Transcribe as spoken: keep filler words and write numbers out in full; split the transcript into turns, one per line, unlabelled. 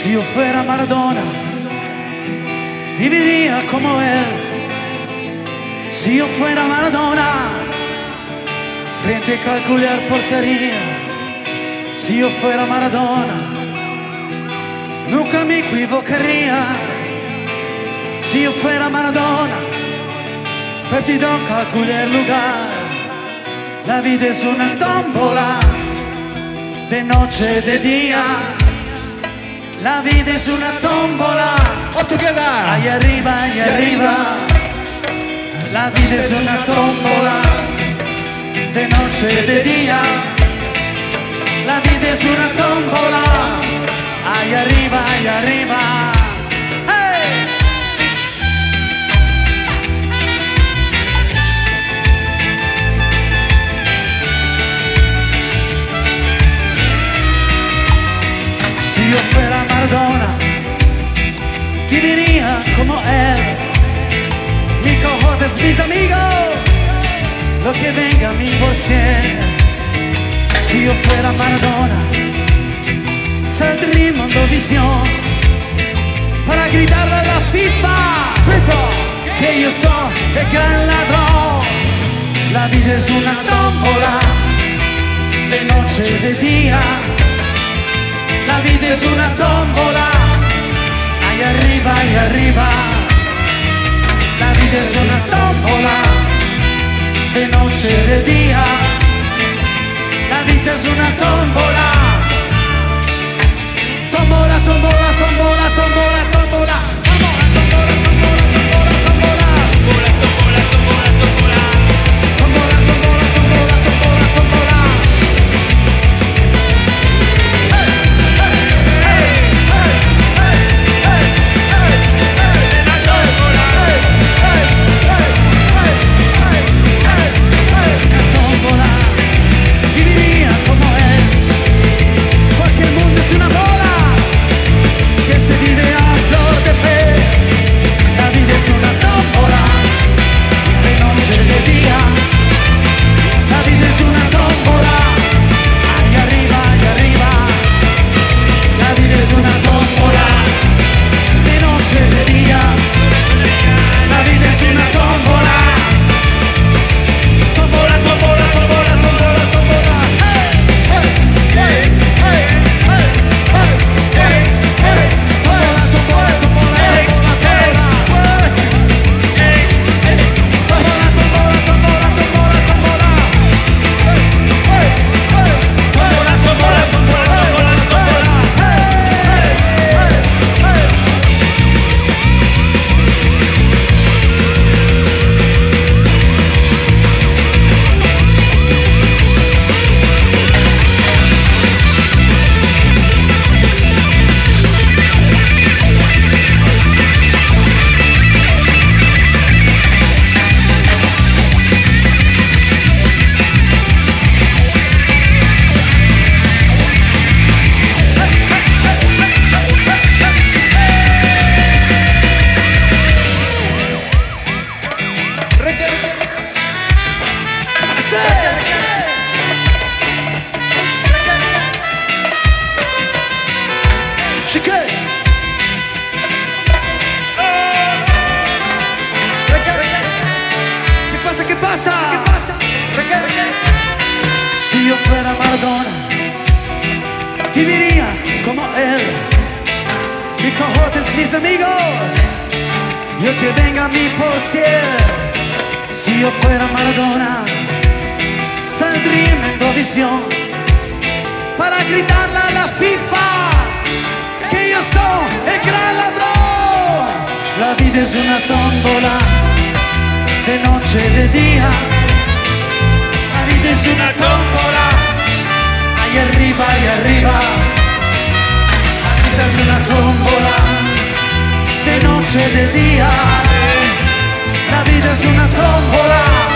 Si yo fuera Maradona, viviría como él. Si yo fuera Maradona, frente a calcular portería. Si yo fuera Maradona, nunca me equivocaría. Si yo fuera Maradona, perdido en calcular lugar. La vida es una tómbola, de noche, de día. La vida es una tómbola,
all together,
ahí arriba, ahí arriba. La vida es una tómbola, de noche, de día. La vida es una tómbola, ahí arriba, ahí arriba. ¡Hey! Si yo fuera Maradona, viviría como él. Mi cojotes, mis amigos, lo que venga a mí por cien. Si yo fuera Maradona, saldría en Mondovisión para gritarle a la FIFA, FIFA, que yo soy el gran ladrón. La vida es una tómbola, de noche y de día. La vida es una tómbola, ahí arriba, ahí arriba. La vida es una tómbola, de noche y de día. La vida es una tómbola. Tómbola, tómbola, tómbola, tómbola, tómbola. Tómbola, tómbola, tómbola, tómbola, tómbola. Tómbola, tómbola, tómbola. Tómbola, tómbola, tómbola, tómbola, tómbola. Viviría como él, porque el mundo es una bola que se vive a flor de fe. La vida es una tómbola, de noche y de día. La vida es una tómbola, ahí arriba, ahí arriba. La vida es una tómbola, de noche y de día. La vida es una tómbola. Tómbola, tómbola, tómbola, tómbola, tómbola. ¿Qué pasa? ¿Qué pasa? Si yo fuera Maradona, viviría como él. Mis cojotes, mis amigos, yo que venga a mí por cien. Si yo fuera Maradona, saldría en Mondovisión para gritarle a la FIFA que yo soy el gran ladrón. La vida es una tómbola, de noche y de día. La vida es una tómbola, ahí arriba, ahí arriba. La vida es una tómbola, de noche y de día. La vida es una tómbola.